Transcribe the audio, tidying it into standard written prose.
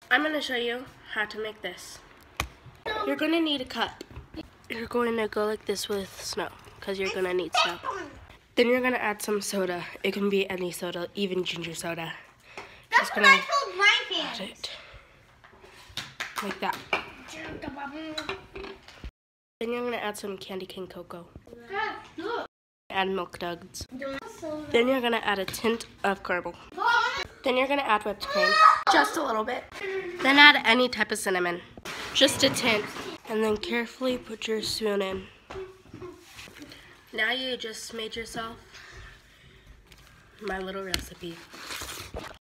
I'm going to show you how to make this. You're going to need a cup. You're going to go like this with snow, because you're going to need snow. Then you're going to add some soda. It can be any soda, even ginger soda. That's what I told my Add parents. it like that. Then you're going to add some candy cane cocoa. Add milk duds. Then you're going to add a tint of caramel. Then you're going to add whipped cream, just a little bit. Then add any type of cinnamon, just a tint. And then carefully put your spoon in. Now you just made yourself my little recipe.